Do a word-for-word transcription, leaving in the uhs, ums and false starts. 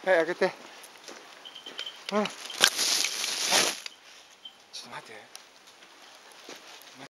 開けて。うん。ちょっと待って。